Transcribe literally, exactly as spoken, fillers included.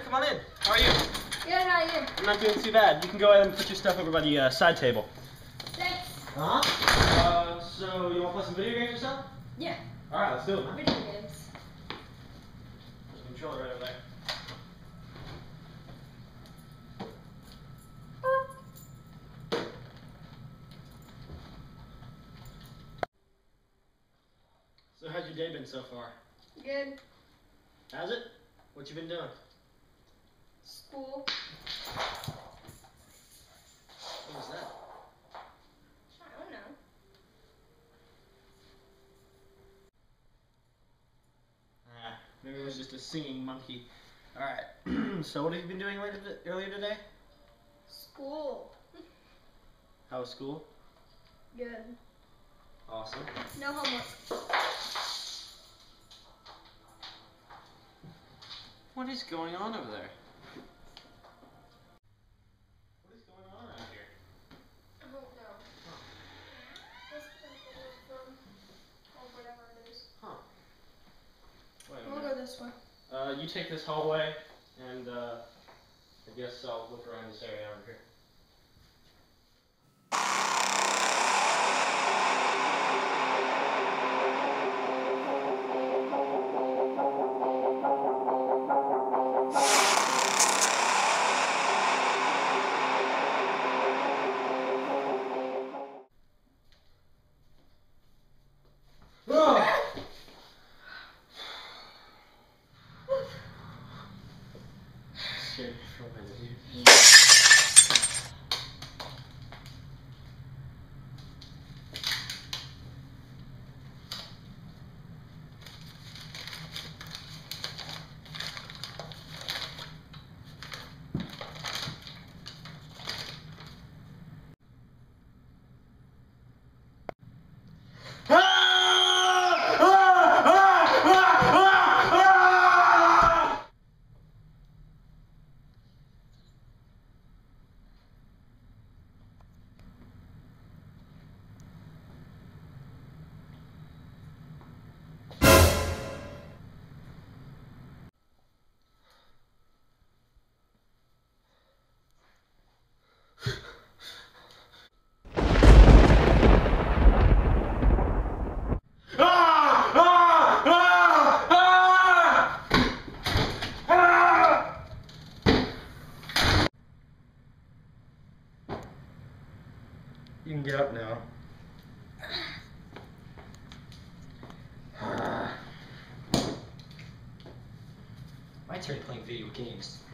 come on in. How are you? Good, how are you? I'm not doing too bad. You can go ahead and put your stuff over by the uh, side table. Thanks. Uh-huh. Uh, so you want to play some video games or something? Yeah. Alright, let's do it, man. Video games. There's a controller right over there. So how's your day been so far? Good. Has it? What you been doing? School. What was that? I don't know. Ah, maybe it was just a singing monkey. Alright, so what have you been doing later t earlier today? School. How was school? Good. Awesome. No homework. What is going on over there? What is going on around here? I don't know. Huh. This is from, or whatever it is. Huh. Wait a We'll minute. go this way. Uh, you take this hallway, and uh, I guess I'll look around this area over here. Scared me for a minute, dude. You can get up now. My turn playing video games.